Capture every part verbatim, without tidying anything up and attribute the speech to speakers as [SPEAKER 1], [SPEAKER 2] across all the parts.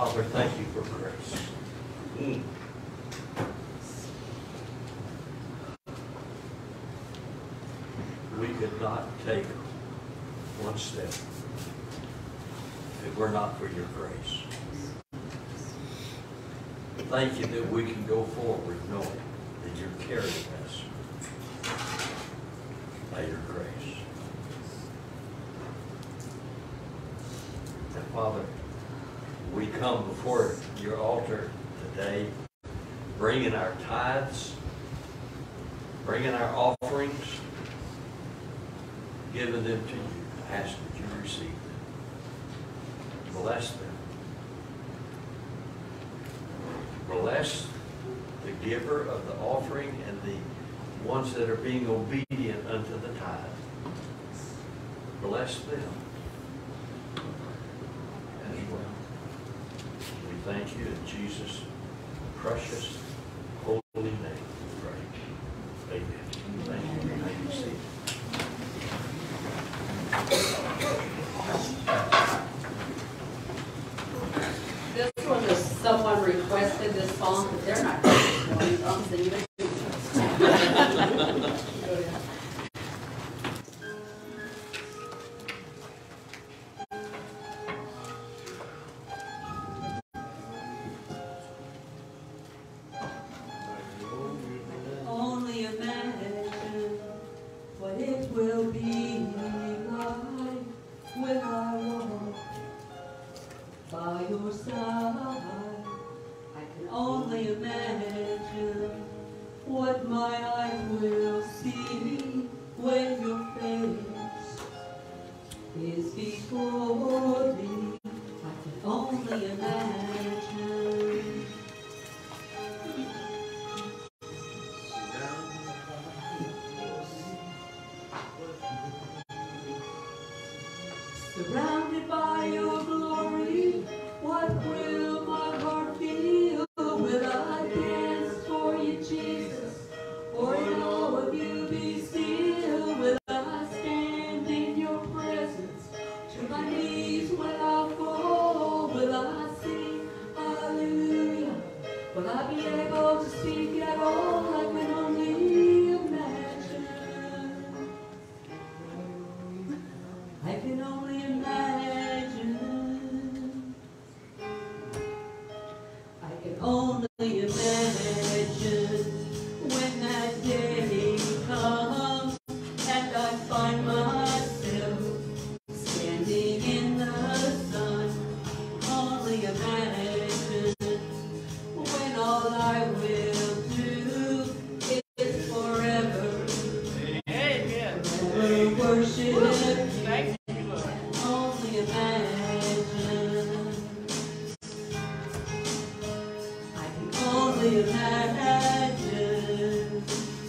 [SPEAKER 1] Father, thank you for grace. Mm. We could not take one step if it were not for your grace. Thank you that we can go forward knowing that you're carrying us by your grace. And Father, we come before your altar today, bringing our tithes, bringing our offerings, giving them to you. I ask that you receive them. Bless them. Bless the giver of the offering and the ones that are being obedient unto the tithe. Bless them as well. We thank you in Jesus' precious, holy name. We pray. Amen. Thank you. You may be seated.
[SPEAKER 2] This one is someone requested this song, but they're not going to I'm singing it.
[SPEAKER 3] Only imagine what it will be like when I walk by your side. I can only imagine what my eye will see when your face is before me. I can only imagine. Surrounded by your glory, what will my heart feel? Will I dance for you, Jesus? Or in all of you be still? Will I stand in your presence? To my knees will I fall? Will I sing hallelujah? Will I be able to speak at all? I can only imagine. I can only imagine. I can only imagine when that day comes and I find myself standing in the sun. Only imagine when all I will do is forever, forever worship you. Only imagine. I can only imagine.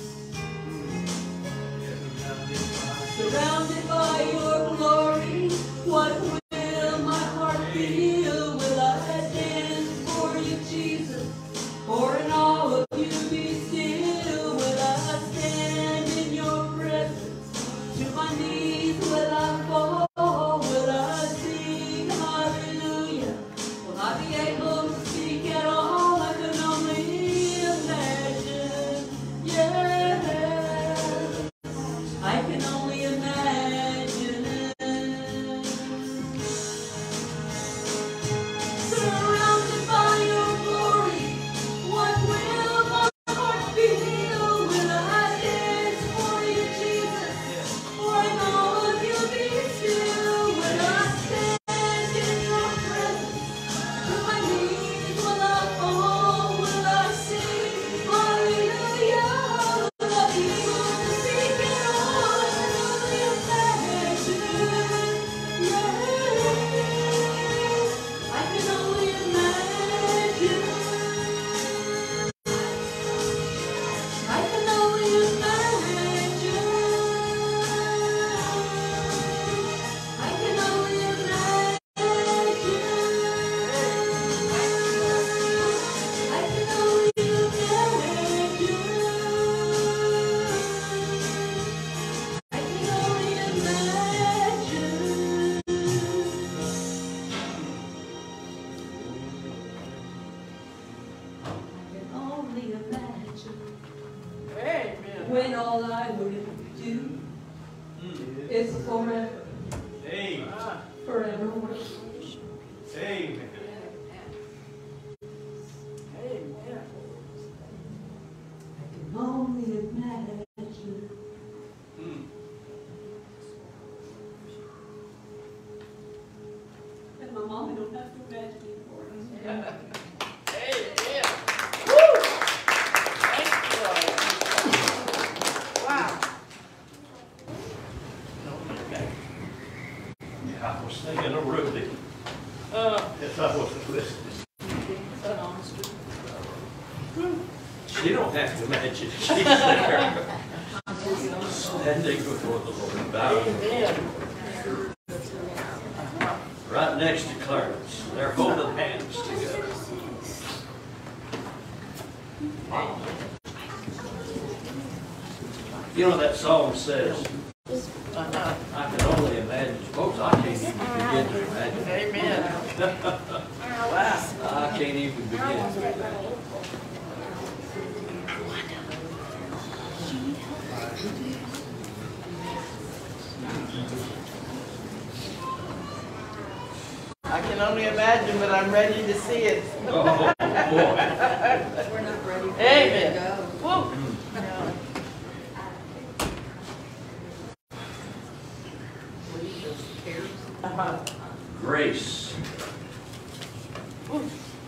[SPEAKER 3] Surrounded by your glory, what will my heart feel? Will I dance for you, Jesus? Or in all of you be still? Will I stand in your presence? To my knees will I fall? Will I sing hallelujah? Will I be able to speak at all? I can only imagine. Yeah, I can only imagine. Surrounded by your glory, what will my heart feel? Will I dance for you, Jesus? Or in all of you be still? Will I stand in your presence? To my knees will I fall? Will I sing hallelujah? Will I be able to speak at all? I can only imagine. Yeah, I can only imagine. I can only imagine. I can only imagine. I can only imagine. I can only imagine. is forever.
[SPEAKER 4] Amen.
[SPEAKER 3] Forevermore.
[SPEAKER 4] Amen.
[SPEAKER 3] Only imagine.
[SPEAKER 4] Hmm.
[SPEAKER 3] And my mom don't have to imagine anymore.
[SPEAKER 5] Amen. Woo! Thank you, Lord. Wow.
[SPEAKER 1] Yeah, I was thinking of Ruby.
[SPEAKER 5] Uh,
[SPEAKER 1] If I wasn't listening. She don't have to imagine. She's there. Standing before the Lord. Bowing.
[SPEAKER 5] amen.
[SPEAKER 1] Right next to Clarence. They're holding hands together. You know that song says,
[SPEAKER 5] Uh-huh.
[SPEAKER 1] I can only imagine. Folks, I can't even begin to imagine.
[SPEAKER 5] Amen. Wow.
[SPEAKER 1] I can't even begin to imagine.
[SPEAKER 5] I can only imagine, but I'm ready to see it.
[SPEAKER 1] Oh, boy.
[SPEAKER 2] We're not ready for
[SPEAKER 5] Amen.
[SPEAKER 2] you to go.
[SPEAKER 5] Woo.
[SPEAKER 2] Leave those cares.
[SPEAKER 5] Uh-huh.
[SPEAKER 1] Grace.
[SPEAKER 5] Woo.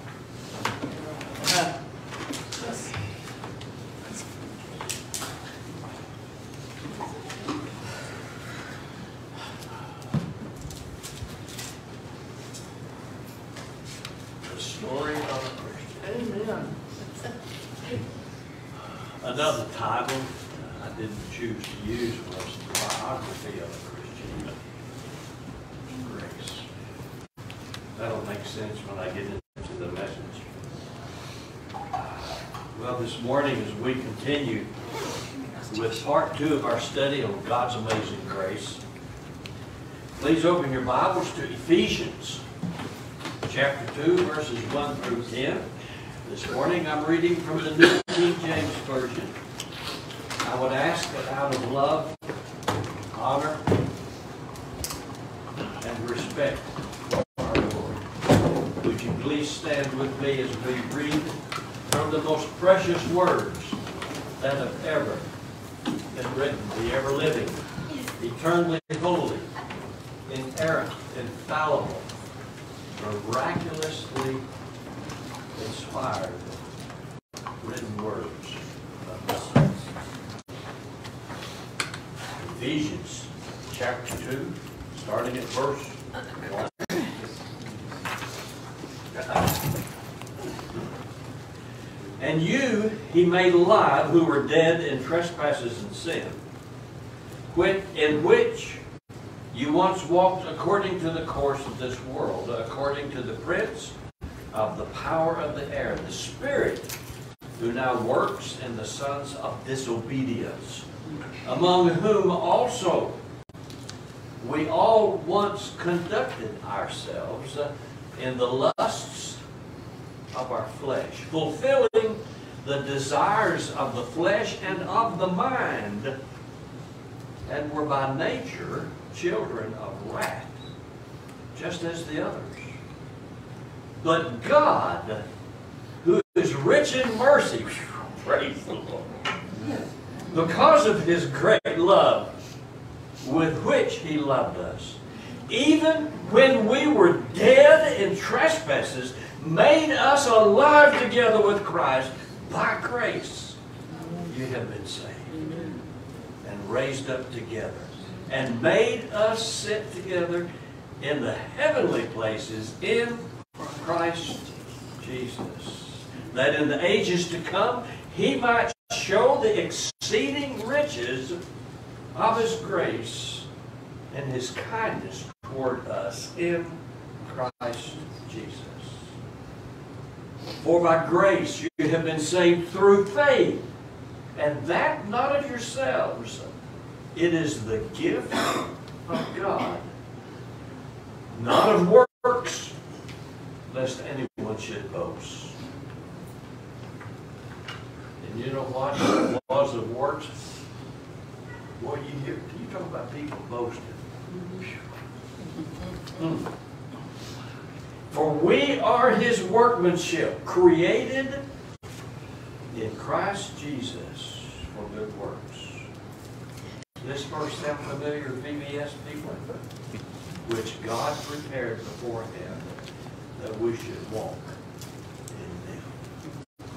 [SPEAKER 5] Uh,
[SPEAKER 1] The story of a Christian.
[SPEAKER 5] Amen.
[SPEAKER 1] Another title I didn't choose to use was the biography of a Christian. Grace. That'll make sense when I get into the message. Well, this morning as we continue with part two of our study on God's amazing grace, please open your Bibles to Ephesians chapter two, verses one through ten. This morning I'm reading from the New King James Version. I would ask that out of love, honor, and respect for our Lord, would you please stand with me as we read from the most precious words that have ever been written, the ever-living, eternally holy, inerrant, infallible, miraculously inspired written words of God. Ephesians chapter two, starting at verse one. And you he made alive who were dead in trespasses and sin, which, in which you once walked according to the course of this world, according to the prince of the power of the air, the spirit who now works in the sons of disobedience, among whom also we all once conducted ourselves in the lusts of our flesh, fulfilling the desires of the flesh and of the mind, and were by nature children of wrath, just as the others. But God, who is rich in mercy, praise the Lord, because of his great love with which he loved us, even when we were dead in trespasses, made us alive together with Christ. By grace you have been saved and raised up together, and made us sit together in the heavenly places in Christ Jesus, that in the ages to come he might show the exceeding riches of his grace and his kindness toward us in Christ Jesus. For by grace you have been saved through faith, and that not of yourselves. It is the gift of God, not of works, lest anyone should boast. And you know what? The laws of works, boy, Boy, you hear, you talk about people boasting. Mm. For we are his workmanship, created in Christ Jesus for good works. Does this verse sound familiar to V B S people? Which God prepared beforehand that we should walk in them.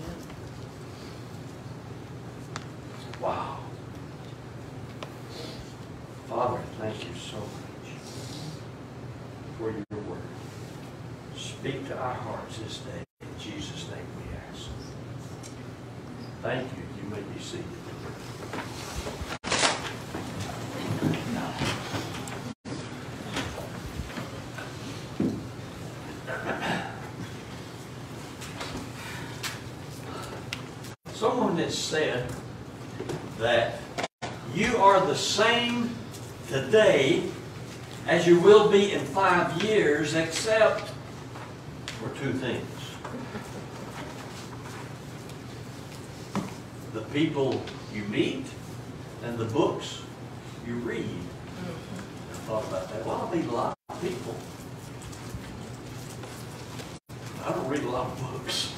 [SPEAKER 1] Wow. Father, thank you so much for your word. Speak to our hearts this day. In Jesus' name we ask. Thank you. You may be seated. Someone has said that you are the same today as you will be in five years, except for two things. The people you meet and the books you read. I thought about that. Well, I meet a lot of people. I don't read a lot of books.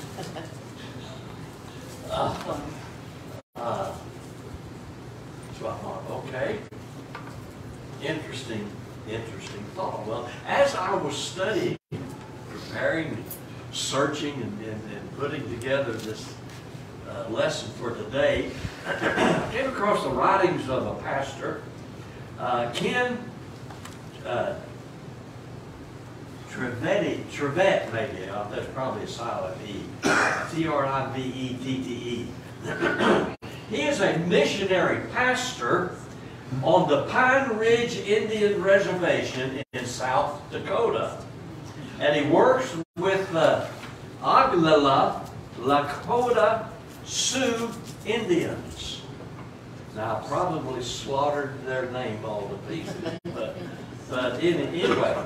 [SPEAKER 1] Uh, uh, so I thought, okay, interesting, interesting thought. Well, as I was studying, preparing, searching, and, and, and putting together this uh, lesson for today, I came across the writings of a pastor, uh, Ken uh, Trivette, Trivette maybe, uh, that's probably a silent E, T R I V E T T E. He is a missionary pastor on the Pine Ridge Indian Reservation in South Dakota. And he works with the Oglala LaCoste Sioux Indians. Now, I probably slaughtered their name all to pieces, but, but anyway.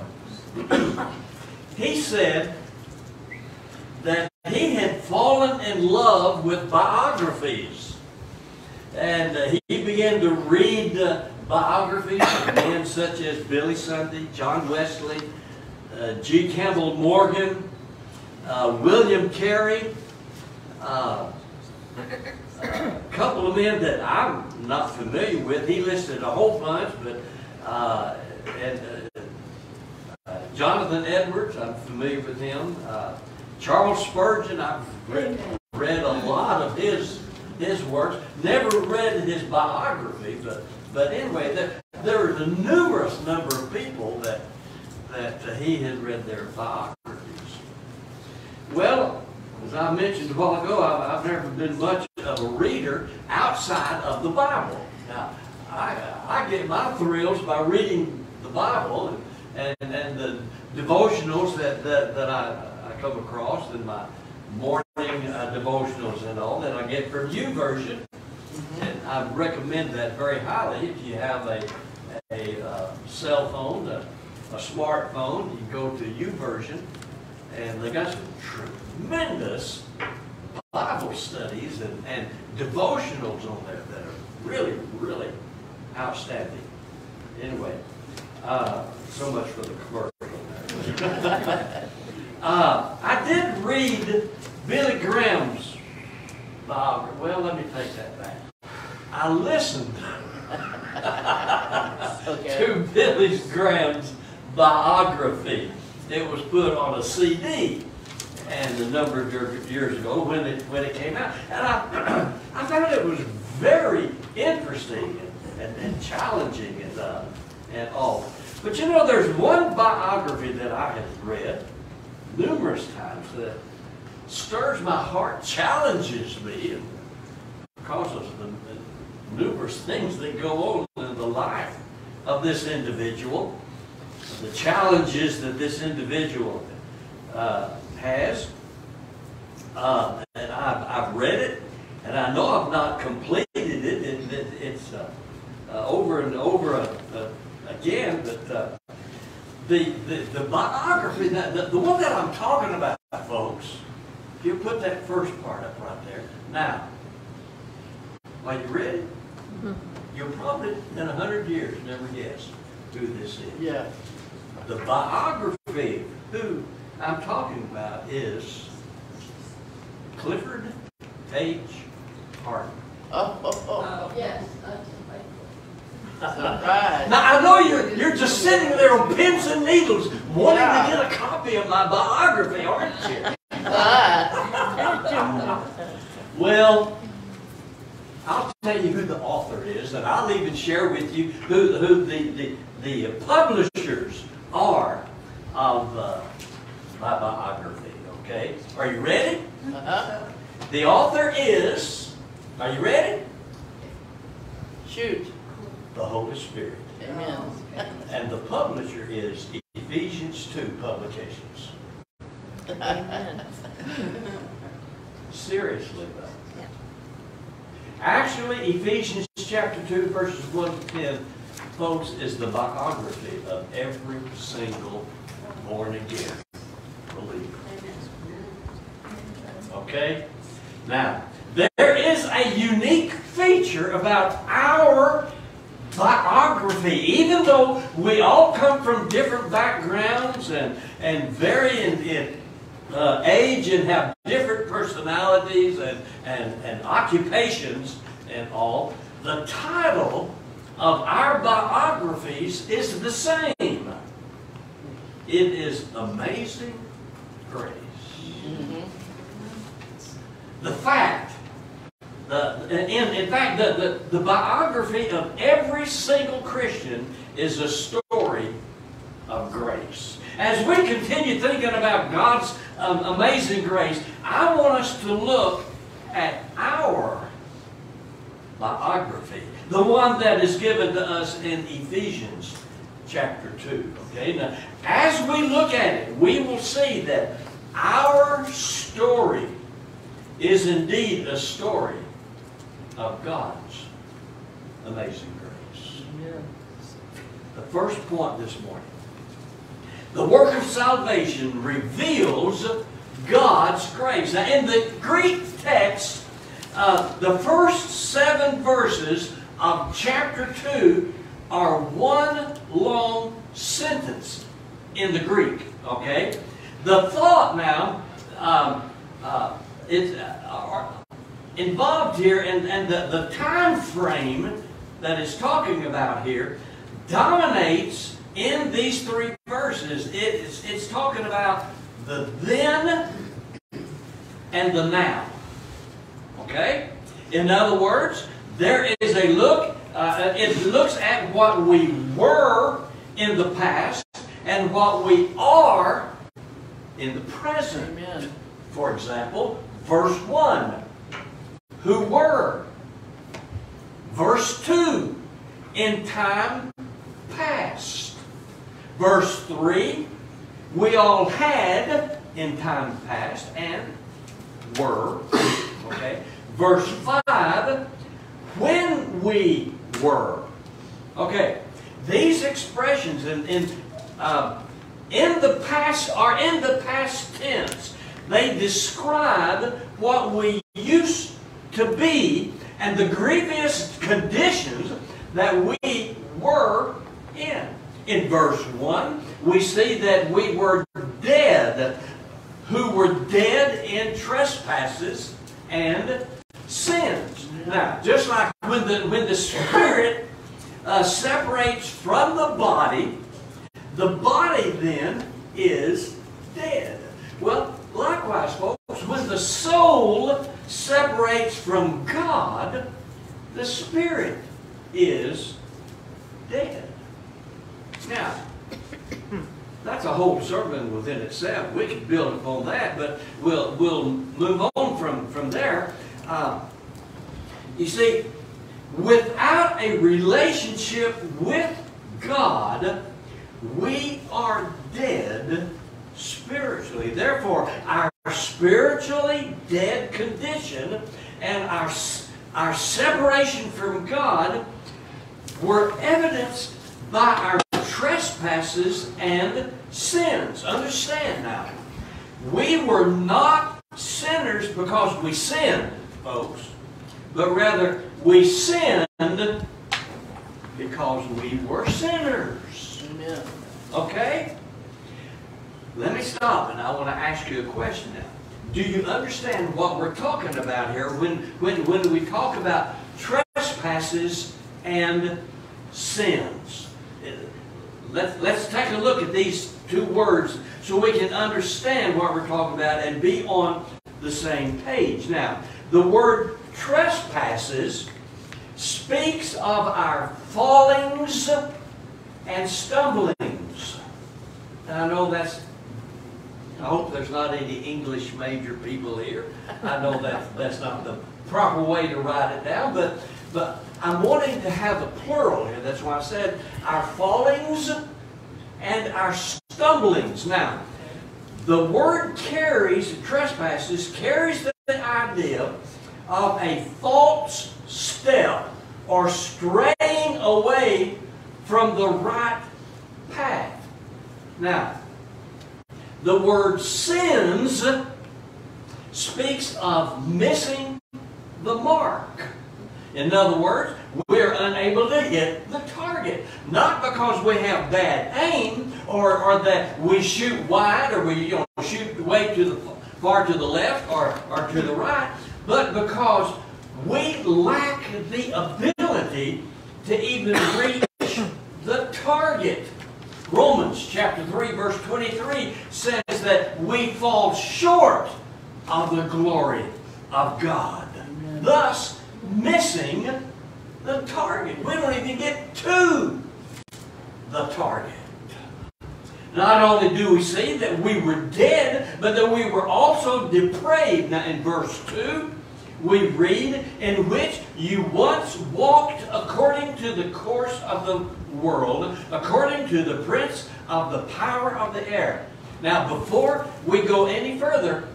[SPEAKER 1] He said that he had fallen in love with biographies. And uh, he began to read uh, biographies of men such as Billy Sunday, John Wesley, uh, G. Campbell Morgan, uh, William Carey, uh, a couple of men that I'm not familiar with. He listed a whole bunch, but uh, and, uh, uh, Jonathan Edwards, I'm familiar with him. Uh, Charles Spurgeon, I've read, read a lot of his his works. Never read his biography, but but anyway, there there was a numerous number of people that that uh, he had read their biographies. Well, as I mentioned a while ago, I've, I've never been much of a reader outside of the Bible. Now, I I get my thrills by reading the Bible and and, and the devotionals that that, that I, I come across in my morning uh, devotionals and all that I get from YouVersion, and I recommend that very highly. If you have a a uh, cell phone, a, a smartphone, you can go to YouVersion, and they got some tremendous Bible studies and, and devotionals on there that are really, really outstanding. Anyway, uh, so much for the commercial there. uh, I did read Billy Graham's biography. Well, let me take that back. I listened
[SPEAKER 5] Okay.
[SPEAKER 1] to Billy Graham's biography. It was put on a C D, and a number of years ago when it when it came out, and I I found it was very interesting and, and, and challenging and uh, and all. But you know, there's one biography that I have read numerous times that stirs my heart, challenges me, and causes the, the numerous things that go on in the life of this individual, the challenges that this individual uh, has. Uh, and I've, I've read it, and I know I've not completed it. it, it it's uh, uh, over and over uh, uh, again, but uh, the, the, the biography, that, the, the one that I'm talking about, folks, if you put that first part up right there. Now, are you ready? Mm-hmm. you'll probably in a hundred years never guess who this is.
[SPEAKER 5] Yeah.
[SPEAKER 1] The biography who I'm talking about is Clifford H. Harden.
[SPEAKER 5] Oh, oh, oh.
[SPEAKER 2] Oh, yes.
[SPEAKER 5] Surprise.
[SPEAKER 1] Now I know you're you're just sitting there on pins and needles wanting
[SPEAKER 5] Yeah.
[SPEAKER 1] to get a copy of my biography, aren't you?
[SPEAKER 5] Ah.
[SPEAKER 1] Well, I'll tell you who the author is, and I'll even share with you who, who the, the, the publishers are of uh, my biography, okay? Are you ready?
[SPEAKER 5] Uh-huh.
[SPEAKER 1] The author is, are you ready?
[SPEAKER 5] Shoot.
[SPEAKER 1] The Holy Spirit.
[SPEAKER 5] Amen.
[SPEAKER 1] And the publisher is Ephesians two Publications.
[SPEAKER 5] Amen.
[SPEAKER 1] Seriously, though. Actually, Ephesians chapter two, verses one to ten, folks, is the biography of every single born-again believer. Okay? Now, there is a unique feature about our biography. Even though we all come from different backgrounds and, and vary in, in uh, age and have different personalities and, and, and occupations and all, the title of our biographies is the same. It is Amazing Grace.
[SPEAKER 5] Mm-hmm.
[SPEAKER 1] The fact, the, in, in fact, the, the, the biography of every single Christian is a story of grace. As we continue thinking about God's um, amazing grace, I want us to look at our biography, the one that is given to us in Ephesians chapter two. Okay? Now, as we look at it, we will see that our story is indeed a story of God's amazing grace.
[SPEAKER 5] Yeah.
[SPEAKER 1] The first point this morning. The work of salvation reveals God's grace. Now, in the Greek text, uh, the first seven verses of chapter two are one long sentence in the Greek. Okay? The thought now um, uh, is uh, involved here, and, and the, the time frame that it's talking about here dominates in these three verses. It's, it's talking about the then and the now. Okay? In other words, there is a look, uh, it looks at what we were in the past and what we are in the present.
[SPEAKER 5] Amen.
[SPEAKER 1] For example, verse one, who were. Verse two, in time past. Verse three, we all had in time past and were. Okay. Verse five, when we were. Okay. These expressions in, in, uh, in the past are in the past tense. They describe what we used to be and the grievous conditions that we were in. In verse one, we see that we were dead, who were dead in trespasses and sins. Now, just like when the, when the Spirit uh, separates from the body, the body then is dead. Well, likewise, folks, when the soul separates from God, the Spirit is dead. Now, that's a whole sermon within itself. We could build upon that, but we'll, we'll move on from, from there. Uh, you see, without a relationship with God, we are dead spiritually. Therefore, our spiritually dead condition and our, our separation from God were evidenced by our trespasses and sins. Understand now, we were not sinners because we sinned, folks, but rather we sinned because we were sinners.
[SPEAKER 5] Amen.
[SPEAKER 1] Okay? Let me stop, and I want to ask you a question now. Do you understand what we're talking about here when, when, when we talk about trespasses and sins? Let's, let's take a look at these two words so we can understand what we're talking about and be on the same page. Now, the word trespasses speaks of our fallings and stumblings. And I know that's, I hope there's not any English major people here. I know that that's not the proper way to write it down, but, but I'm wanting to have a plural here. That's why I said our fallings and our stumblings. Now, the word carries, trespasses, carries the idea of a false step or straying away from the right path. Now, the word sins speaks of missing the mark. In other words, we're unable to hit the target. Not because we have bad aim or, or that we shoot wide or we you know, shoot way to the far to the left or, or to the right, but because we lack the ability to even reach the target. Romans chapter three verse twenty-three says that we fall short of the glory of God. Amen. Thus, missing the target. We don't even get to the target. Not only do we see that we were dead, but that we were also depraved. Now in verse two, we read, in which you once walked according to the course of the world, according to the prince of the power of the air. Now before we go any further,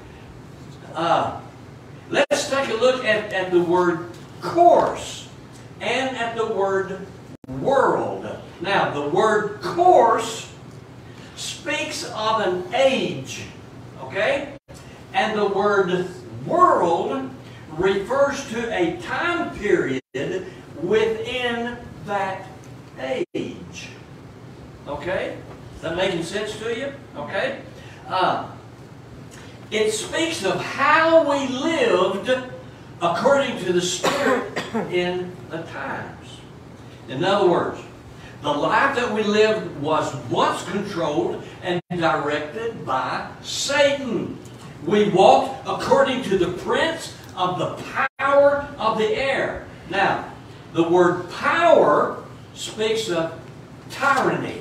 [SPEAKER 1] uh, let's take a look at, at the word course and at the word world. Now the word course speaks of an age, okay? And the word world refers to a time period within that age. Okay? Is that making sense to you? Okay? Uh, it speaks of how we lived according to the Spirit in the times. In other words, the life that we lived was once controlled and directed by Satan. We walked according to the prince of the power of the air. Now, the word power speaks of tyranny.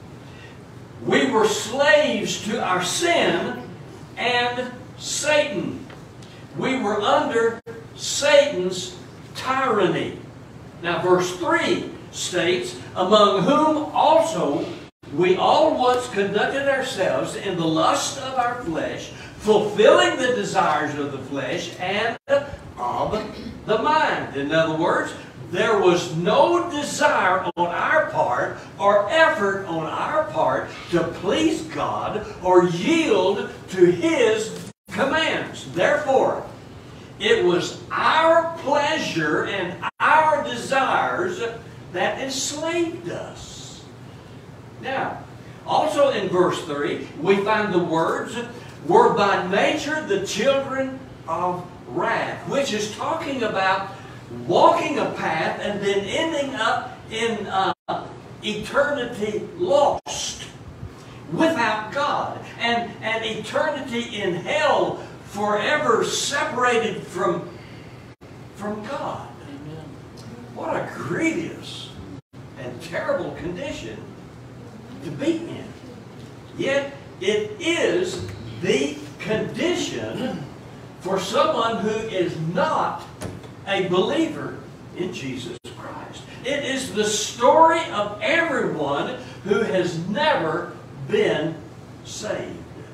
[SPEAKER 1] We were slaves to our sin and Satan. We were under Satan's tyranny. Now, verse three states, among whom also we all once conducted ourselves in the lust of our flesh, fulfilling the desires of the flesh and of the mind. In other words, there was no desire on our part or effort on our part to please God or yield to His commands. Therefore, it was our pleasure and our desires that enslaved us. Now, also in verse three, we find the words, were by nature the children of wrath, which is talking about walking a path and then ending up in uh, eternity lost without God and, and eternity in hell forever separated from, from God. Amen. What a grievous and terrible condition to be in. Yet it is the condition for someone who is not a believer in Jesus Christ. It is the story of everyone who has never been saved.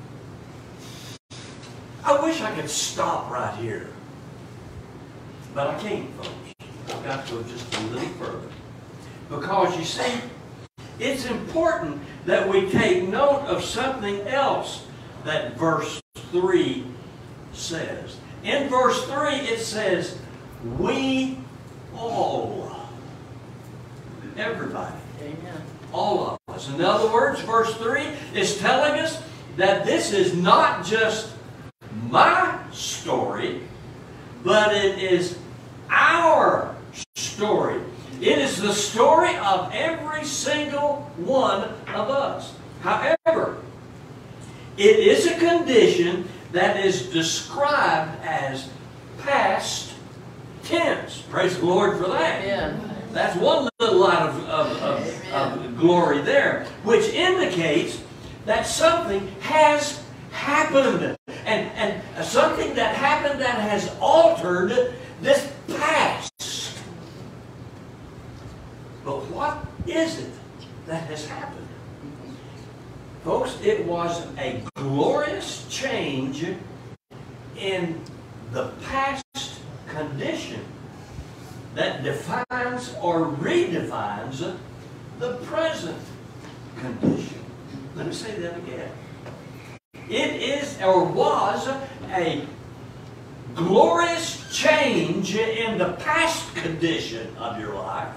[SPEAKER 1] I wish I could stop right here, but I can't, folks. I've got to go just a little further. Because you see, it's important that we take note of something else that verse three says. In verse three it says, we all. everybody.
[SPEAKER 5] Amen.
[SPEAKER 1] All of us. In other words, verse three is telling us that this is not just my story, but it is our story. It is the story of every single one of us. However, it is a condition that is described as past tense. Praise the Lord for that.
[SPEAKER 5] Amen.
[SPEAKER 1] That's one little line of, of, of, of glory there, which indicates that something has happened. And, and something that happened that has altered this past. But what is it that has happened? Folks, it was a glorious change in the past condition that defines or redefines the present condition. Let me say that again. It is or was a glorious change in the past condition of your life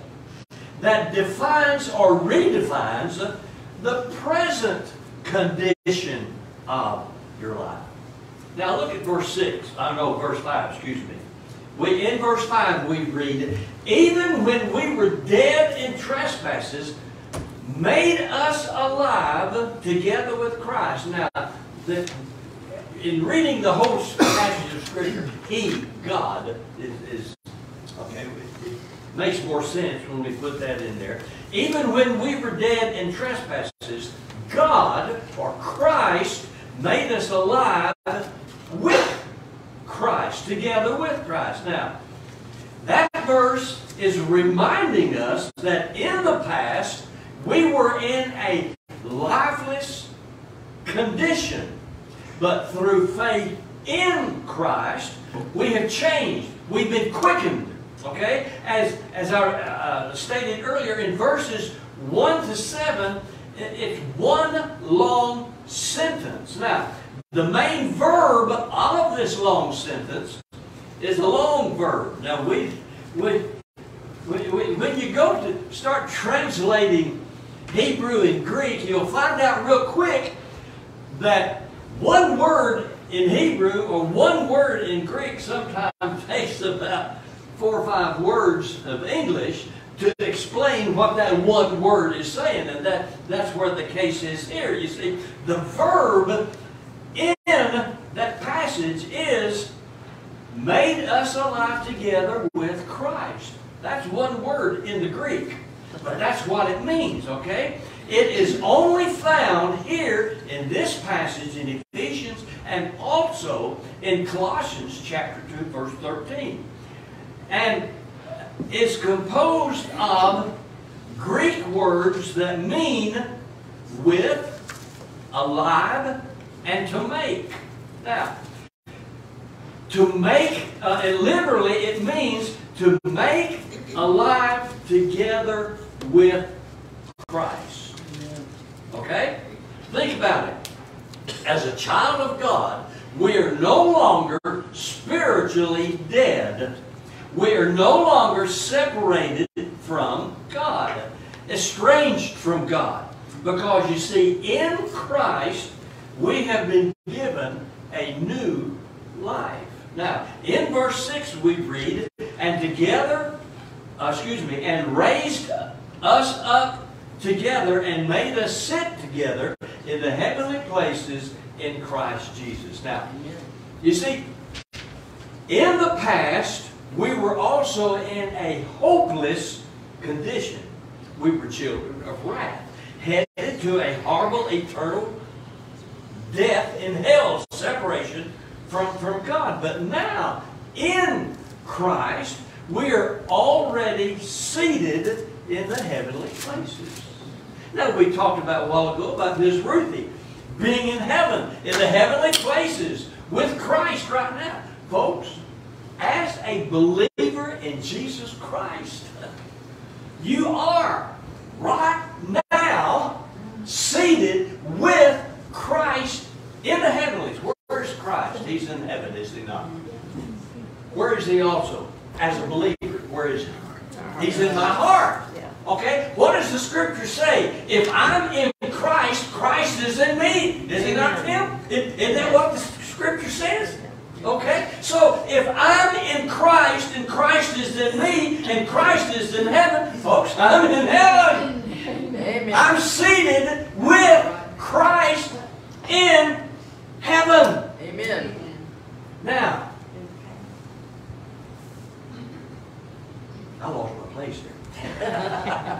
[SPEAKER 1] that defines or redefines the present condition of your life. Now look at verse six. I know verse five, excuse me. We, in verse five we read, even when we were dead in trespasses, made us alive together with Christ. Now, the, in reading the whole passage of Scripture, He, God, is, is okay. It makes more sense when we put that in there. Even when we were dead in trespasses, God, or Christ, made us alive with Christ, together with Christ. Now, that verse is reminding us that in the past, we were in a lifeless condition. But through faith in Christ, we have changed. We've been quickened. Okay? As, as I uh, stated earlier, in verses one to seven, it's one long sentence. Now, the main verb of this long sentence is a long verb. Now, we, we, we, we, when you go to start translating Hebrew and Greek, you'll find out real quick that one word in Hebrew or one word in Greek sometimes takes about four or five words of English to explain what that one word is saying. And that, that's where the case is here. You see, the verb in that passage is made us alive together with Christ. That's one word in the Greek. But that's what it means, okay? It is only found here in this passage in Ephesians and also in Colossians chapter two, verse thirteen. And it's composed of Greek words that mean with, alive, and to make. Now, to make, uh, and literally it means to make alive together with Christ. Okay? Think about it. As a child of God, we are no longer spiritually dead. We are no longer separated from God, estranged from God. Because you see, in Christ, we have been given a new life. Now, in verse six we read, and together, uh, excuse me, and raised us up together and made us sit together in the heavenly places in Christ Jesus. Now, you see, in the past, we were also in a hopeless condition. We were children of wrath, headed to a horrible, eternal death in hell, separation from, from God. But now, in Christ, we are already seated in the heavenly places. Now, we talked about a while ago about Miss Ruthie being in heaven, in the heavenly places, with Christ right now. Folks, as a believer in Jesus Christ, you are right now seated with Christ in the heavenlies. Where is Christ? He's in heaven, is He not? Where is He also? As a believer, where is He? He's in my heart. the Scripture say? If I'm in Christ, Christ is in me. Is He not, Tim? Isn't that what the Scripture says? Okay? So, if I'm in Christ, and Christ is in me, and Christ is in heaven, folks, I'm in heaven.
[SPEAKER 5] Amen.
[SPEAKER 1] I'm seated with Christ in heaven.
[SPEAKER 5] Amen.
[SPEAKER 1] Now, I lost my place here.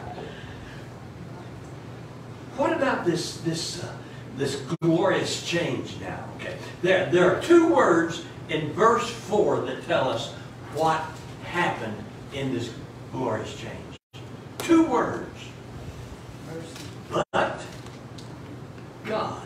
[SPEAKER 1] What about this this uh, this glorious change now? Okay, there there are two words in verse four that tell us what happened in this glorious change. Two words. But God.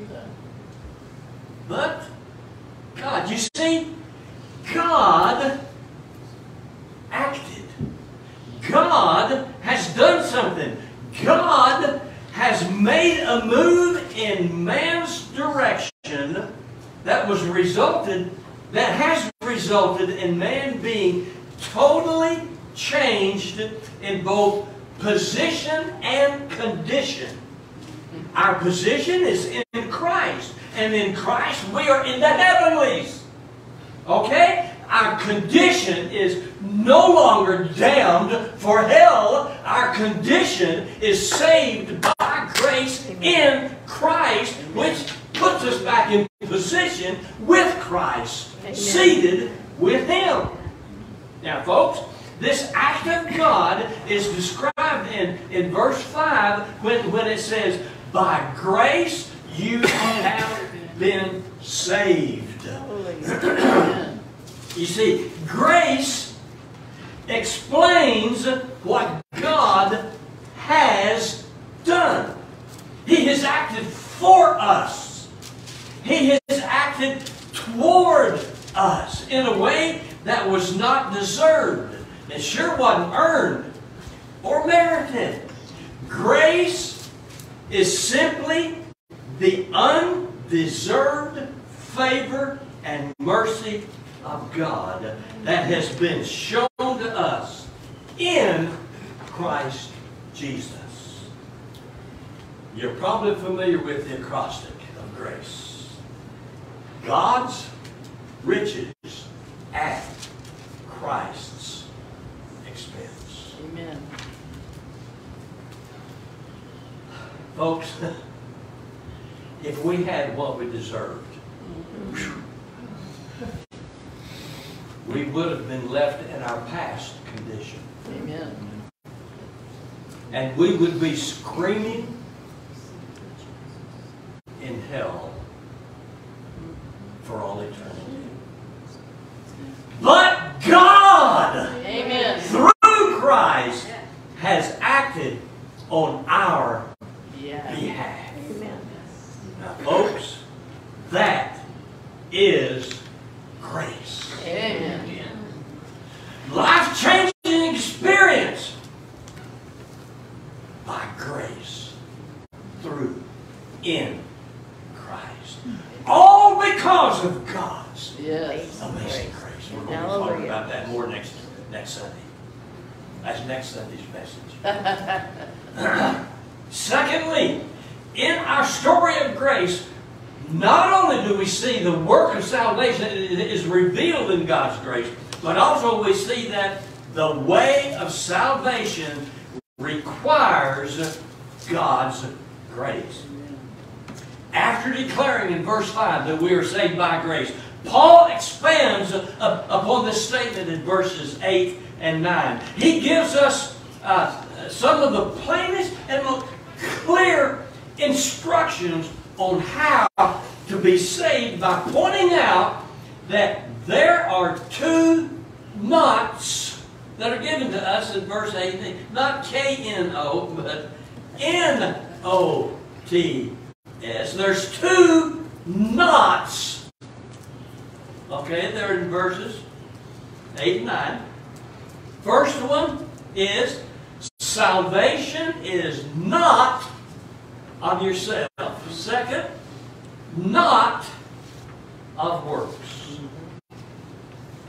[SPEAKER 1] But God. You see, God acted. God has done something. God has made a move in man's direction that was resulted, that has resulted in man being totally changed in both position and condition. Our position is in Christ, and in Christ we are in the heavenlies. Okay? Our condition is no longer damned for hell. Our condition is saved by grace in Christ, which puts us back in position with Christ, Amen. Seated with Him. Now, folks, this act of God is described in, in verse five when, when it says, by grace you have been saved. You see, grace explains what God has done. He has acted for us. He has acted toward us in a way that was not deserved. It sure wasn't earned or merited. Grace is simply the undeserved favor and mercy of God that has been shown to us in Christ Jesus. You're probably familiar with the acrostic of grace. God's riches at Christ's expense.
[SPEAKER 5] Amen.
[SPEAKER 1] Folks, if we had what we deserved, we would have been left in our past condition.
[SPEAKER 5] Amen.
[SPEAKER 1] And we would be screaming in hell for all eternity. But God,
[SPEAKER 5] Amen.
[SPEAKER 1] through Christ, has acted on our
[SPEAKER 5] Yeah.
[SPEAKER 1] behalf.
[SPEAKER 5] Amen.
[SPEAKER 1] Now, folks, that is grace.
[SPEAKER 5] Amen.
[SPEAKER 1] Life-changing experience by grace through in Christ. All because of God's
[SPEAKER 5] Yes.
[SPEAKER 1] amazing grace. We're going to talk
[SPEAKER 5] Hallelujah.
[SPEAKER 1] about that more next next Sunday. That's next Sunday's message. Secondly, in our story of grace, not only do we see the work of salvation that is revealed in God's grace, but also we see that the way of salvation requires God's grace. After declaring in verse five that we are saved by grace, Paul expands upon this statement in verses eight and nine. He gives us uh, some of the plainest and most clear instructions on how to be saved by pointing out that there are two knots that are given to us in verse eighteen. Not K N O, but N O T S. There's two knots. Okay, they're in verses eight and nine. First one is salvation is not of yourself. Second, not of works.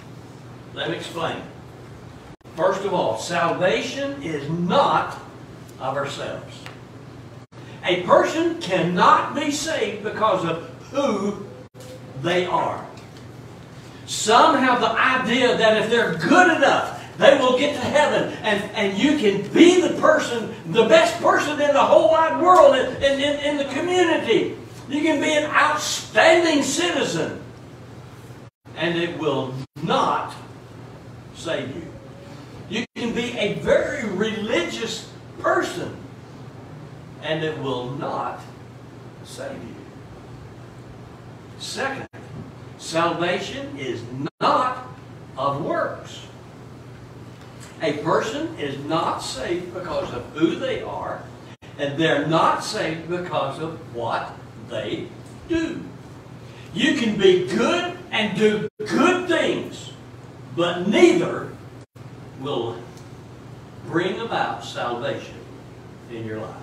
[SPEAKER 1] Let me explain. First of all, salvation is not of ourselves. A person cannot be saved because of who they are. Some have the idea that if they're good enough, they will get to heaven, and, and you can be the person, the best person in the whole wide world, in, in, in the community. You can be an outstanding citizen, and it will not save you. You can be a very religious person, and it will not save you. Second, salvation is not of works. A person is not saved because of who they are, and they're not saved because of what they do. You can be good and do good things, but neither will bring about salvation in your life.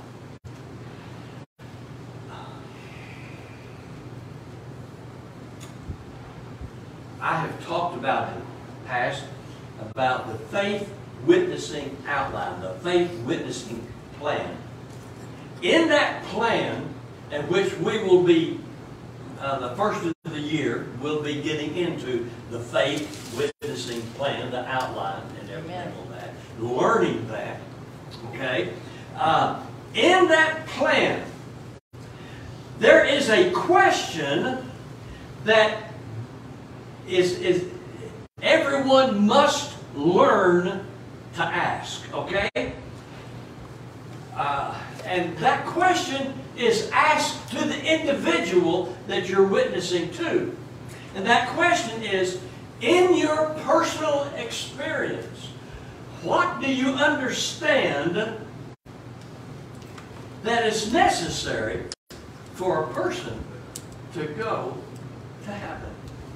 [SPEAKER 1] I have talked about in the past about the faith witnessing outline, the faith witnessing plan. In that plan, in which we will be, uh, the first of the year, we'll be getting into the faith witnessing plan, the outline and everything on that, learning that, okay? Uh, in that plan, there is a question that is, is everyone must learn to ask, okay? Uh, and that question is asked to the individual that you're witnessing to. And that question is, in your personal experience, what do you understand that is necessary for a person to go to heaven?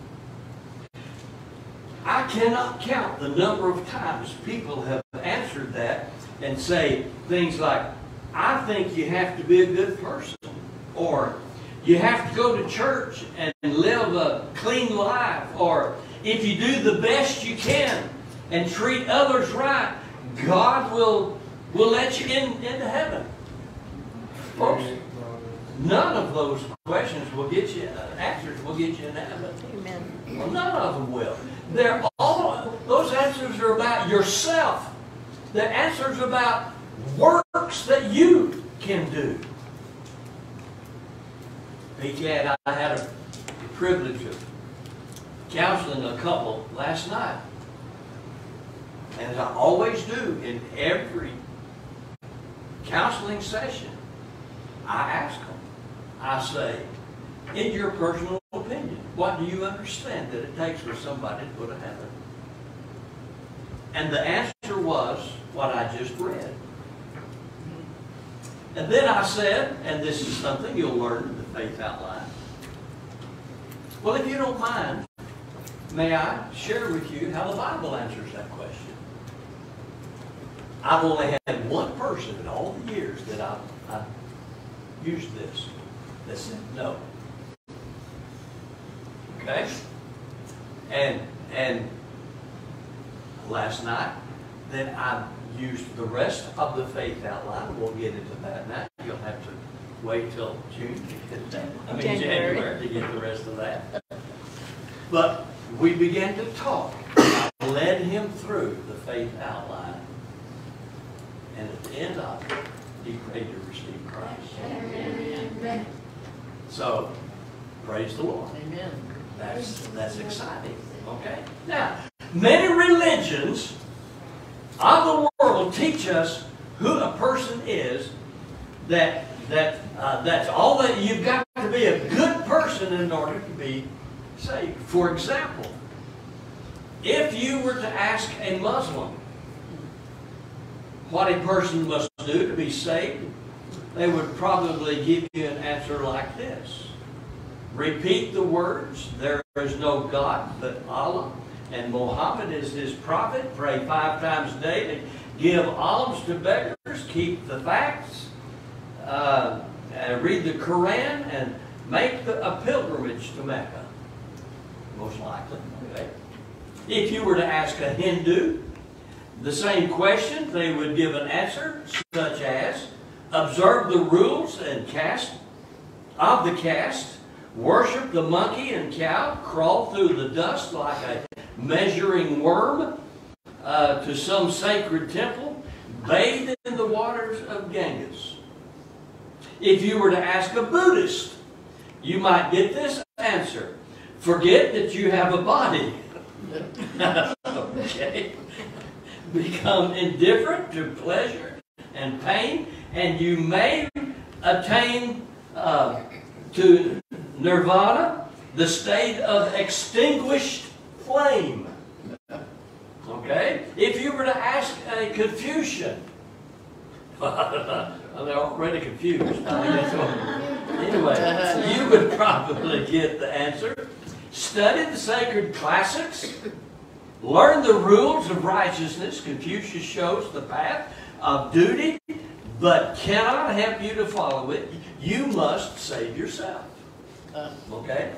[SPEAKER 1] I cannot count the number of times people have answered that and say things like, I think you have to be a good person, or you have to go to church and live a clean life, or if you do the best you can and treat others right, God will, will let you in, into heaven. Folks, none of those questions will get you, uh, answers will get you in heaven.
[SPEAKER 5] Amen.
[SPEAKER 1] Well, none of them will. They're all, those answers are about yourself. The answers are about works that you can do. P K and I had a privilege of counseling a couple last night. And as I always do in every counseling session, I ask them, I say, in your personal opinion, what do you understand that it takes for somebody to go to heaven? And the answer was what I just read. And then I said, and this is something you'll learn in the faith outline. Well, if you don't mind, may I share with you how the Bible answers that question? I've only had one person in all the years that I've, I've used this that said no. Okay? And, and last night, then I used the rest of the faith outline. We'll get into that now. You'll have to wait till June to get that. I mean January. January to get the rest of that. But we began to talk. I led him through the faith outline. And at the end of it, he prayed to receive Christ. Amen. So, praise the Lord.
[SPEAKER 5] Amen.
[SPEAKER 1] That's, that's exciting. Okay? Now, many religions of the world teach us who a person is, that, that, uh, that's all that you've got to be a good person in order to be saved. For example, if you were to ask a Muslim what a person must do to be saved, they would probably give you an answer like this. Repeat the words, there is no God but Allah, and Muhammad is his prophet. Pray five times daily. Give alms to beggars. Keep the facts. Uh, uh, read the Quran and make the, a pilgrimage to Mecca. Most likely. Okay. If you were to ask a Hindu the same question, they would give an answer such as, observe the rules and cast of the caste, worship the monkey and cow, crawl through the dust like a measuring worm uh, to some sacred temple, bathe in the waters of Ganges. If you were to ask a Buddhist, you might get this answer: forget that you have a body. Okay. Become indifferent to pleasure and pain, and you may attain uh, to nirvana, the state of extinguished flame. Okay? If you were to ask a Confucian, they're already confused. Anyway, you would probably get the answer. Study the sacred classics. Learn the rules of righteousness. Confucius shows the path of duty, but cannot help you to follow it. You must save yourself. Okay?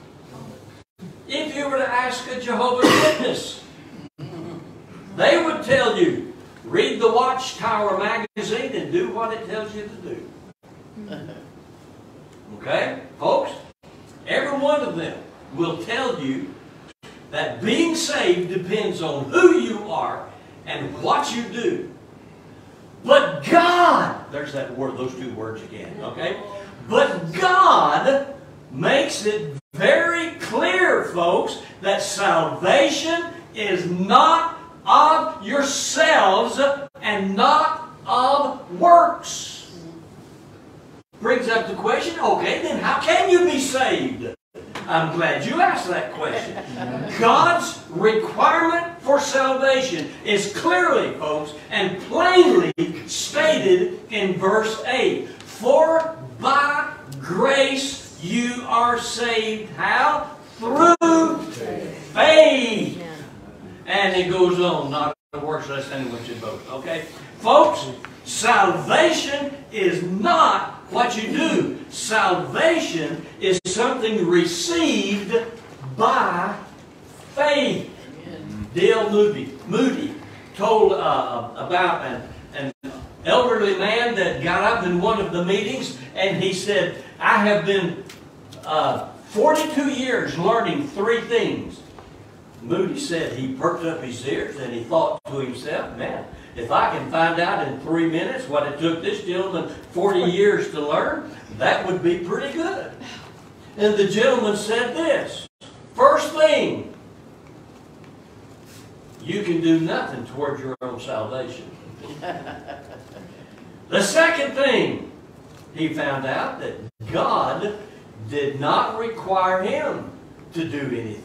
[SPEAKER 1] If you were to ask a Jehovah's Witness, they would tell you, read the Watchtower magazine and do what it tells you to do. Okay? Folks, every one of them will tell you that being saved depends on who you are and what you do. But God, there's that word, those two words again, okay? But God makes it very clear, folks, that salvation is not of yourselves and not of works. Brings up the question, okay, then how can you be saved? I'm glad you asked that question. God's requirement for salvation is clearly, folks, and plainly stated in verse eight. For by grace you are saved. How? Through faith. And it goes on, not the works less anyone should boast. Okay? Folks, salvation is not what you do. Salvation is something received by faith. D L Moody, Moody told uh, about an, an elderly man that got up in one of the meetings, and he said, I have been uh, forty-two years learning three things. Moody said he perked up his ears and he thought to himself, man, if I can find out in three minutes what it took this gentleman forty years to learn, that would be pretty good. And the gentleman said this, first thing, you can do nothing toward your own salvation. The second thing, he found out that God did not require him to do anything.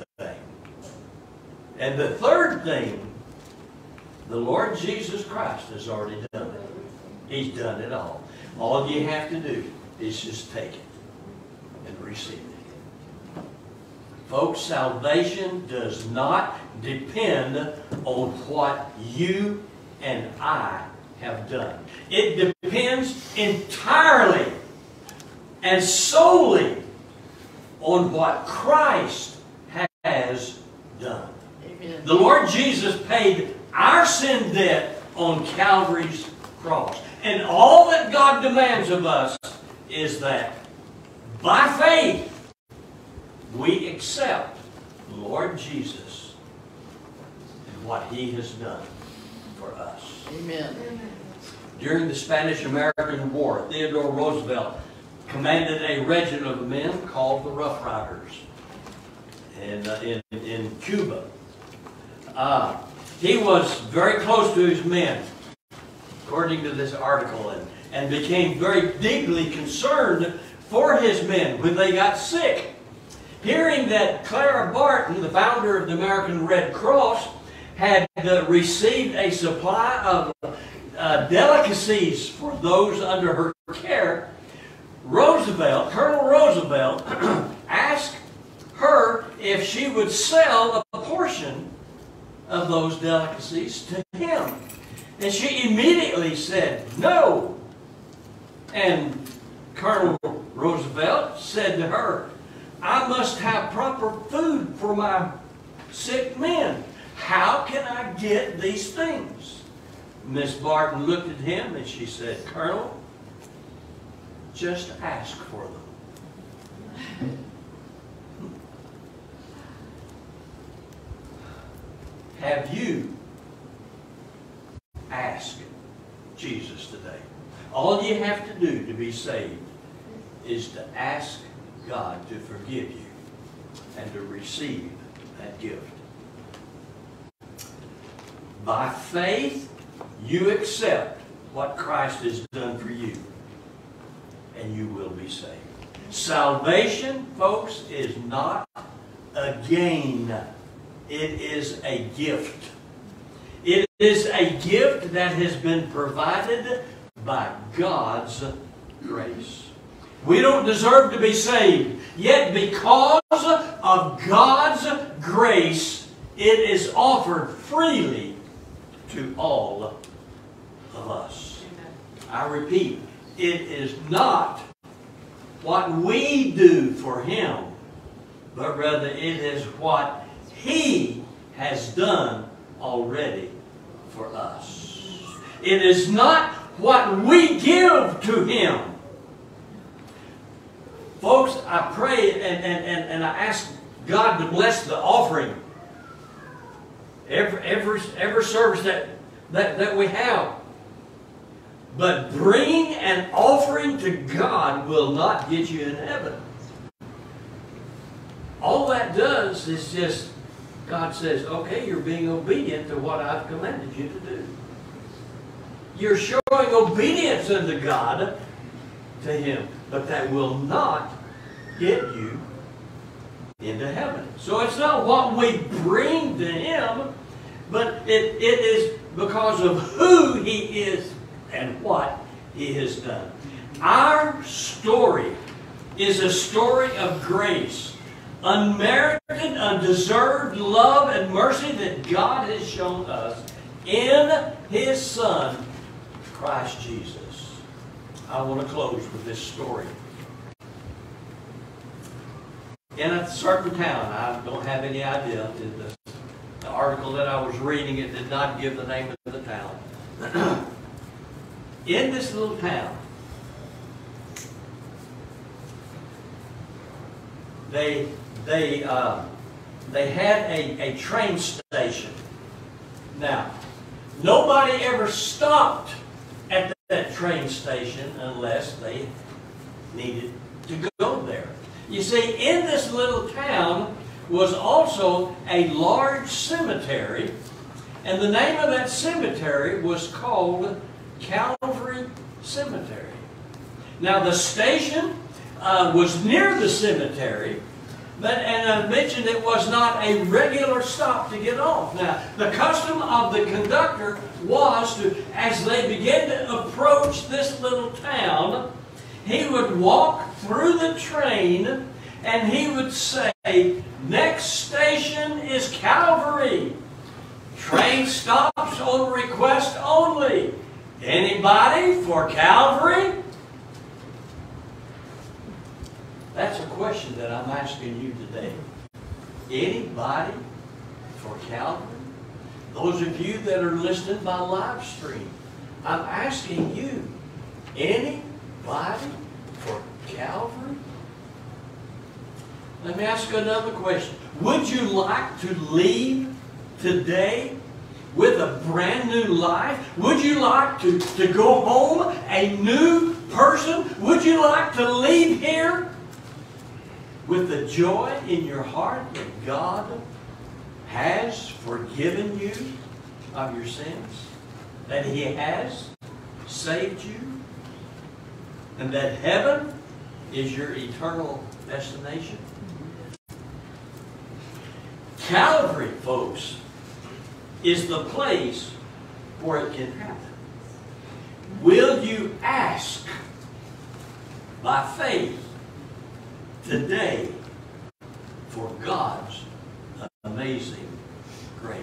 [SPEAKER 1] And the third thing, the Lord Jesus Christ has already done it. He's done it all. All you have to do is just take it and receive it. Folks, salvation does not depend on what you and I have done. It depends entirely and solely on what Christ has done. Amen. The Lord Jesus paid our sin debt on Calvary's cross. And all that God demands of us is that by faith we accept the Lord Jesus and what He has done for us.
[SPEAKER 5] Amen.
[SPEAKER 1] During the Spanish-American War, Theodore Roosevelt commanded a regiment of men called the Rough Riders in, uh, in, in Cuba. Uh, he was very close to his men, according to this article, and, and became very deeply concerned for his men when they got sick. Hearing that Clara Barton, the founder of the American Red Cross, had uh, received a supply of uh, delicacies for those under her care, Roosevelt, Colonel Roosevelt, asked her if she would sell a portion of those delicacies to him. And she immediately said no. And Colonel Roosevelt said to her, I must have proper food for my sick men. How can I get these things? Miss Barton looked at him and she said, Colonel, just ask for them. Have you asked Jesus today? All you have to do to be saved is to ask God to forgive you and to receive that gift. By faith, you accept what Christ has done for you, and you will be saved. Salvation, folks, is not a gain. It is a gift. It is a gift that has been provided by God's grace. We don't deserve to be saved, yet because of God's grace, it is offered freely to all of us. I repeat, it is not what we do for Him, but rather it is what He has done already for us. It is not what we give to Him. Folks, I pray and, and, and, and I ask God to bless the offering. Every, every, every service that, that, that we have. But bringing an offering to God will not get you in heaven. All that does is just, God says, okay, you're being obedient to what I've commanded you to do. You're showing obedience unto God, to Him. But that will not get you into heaven. So it's not what we bring to Him, but it, it is because of who He is and what He has done. Our story is a story of grace. Unmerited, undeserved love and mercy that God has shown us in His Son, Christ Jesus. I want to close with this story. In a certain town, I don't have any idea. The, the article that I was reading, it did not give the name of the town. In this little town, they they uh, they had a, a train station. Now, nobody ever stopped at the, that train station unless they needed to go there. You see, in this little town was also a large cemetery, and the name of that cemetery was called Calvary Cemetery. Now, the station uh, was near the cemetery, but, and I mentioned it was not a regular stop to get off. Now, the custom of the conductor was to, as they began to approach this little town, he would walk through the train and he would say, next station is Calvary. Train stops on request only. Anybody for Calvary? That's a question that I'm asking you today. Anybody for Calvary? Those of you that are listening by live stream, I'm asking you, anybody for Calvary? Let me ask you another question. Would you like to leave today with a brand new life? Would you like to, to go home a new person? Would you like to leave here with the joy in your heart that God has forgiven you of your sins? That He has saved you? And that heaven is your eternal destination? Calvary, folks, is the place where it can happen. Will you ask by faith today for God's amazing grace?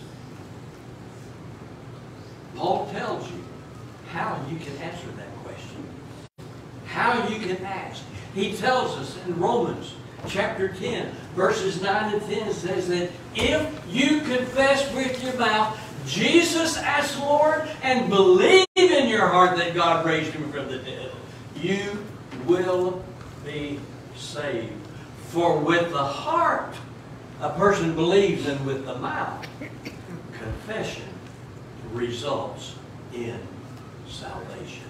[SPEAKER 1] Paul tells you how you can answer that question. How you can ask. He tells us in Romans chapter ten, verses nine and ten, says that if you confess with your mouth Jesus as Lord and believe in your heart that God raised Him from the dead, you will be saved. For with the heart a person believes, and with the mouth confession results in salvation.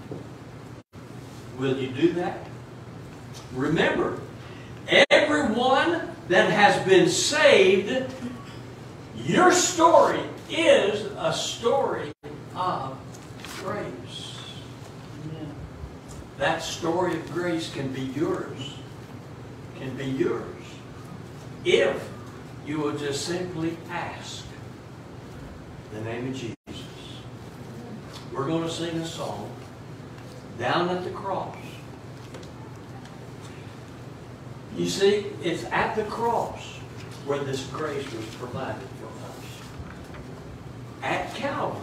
[SPEAKER 1] Will you do that? Remember, everyone that has been saved, your story is a story of grace. That story of grace can be yours. Can be yours. If you will just simply ask the name of Jesus. We're going to sing a song, Down at the Cross. You see, it's at the cross where this grace was provided for us. At Calvary.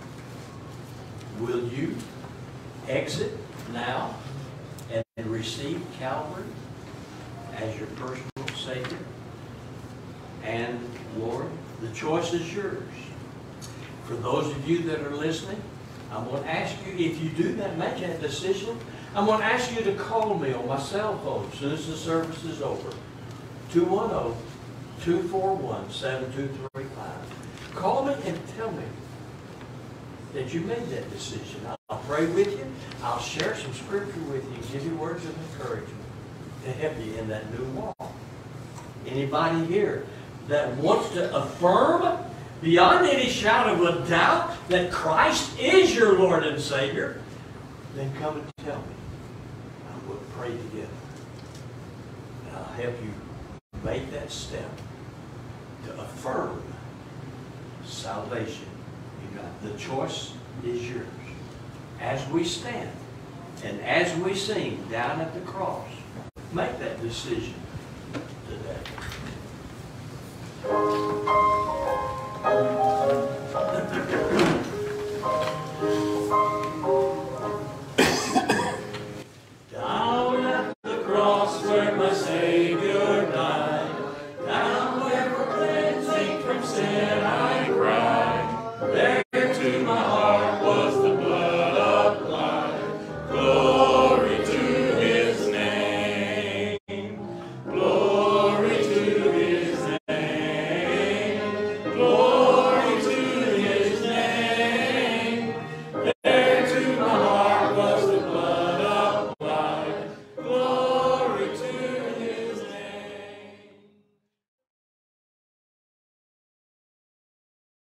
[SPEAKER 1] Will you exit now and receive Calvary as your personal Savior and Lord? The choice is yours. For those of you that are listening, I'm going to ask you, if you do that, make that decision, I'm going to ask you to call me on my cell phone as soon as the service is over. two one zero, two four one, seven two three five. Call me and tell me that you made that decision. I'll pray with you. I'll share some scripture with you, give you words of encouragement to help you in that new walk. Anybody here that wants to affirm beyond any shadow of a doubt that Christ is your Lord and Savior, then come and tell me. And we'll pray together. And I'll help you make that step to affirm salvation. You got the choice is yours. As we stand and as we sing Down at the Cross, make that decision today.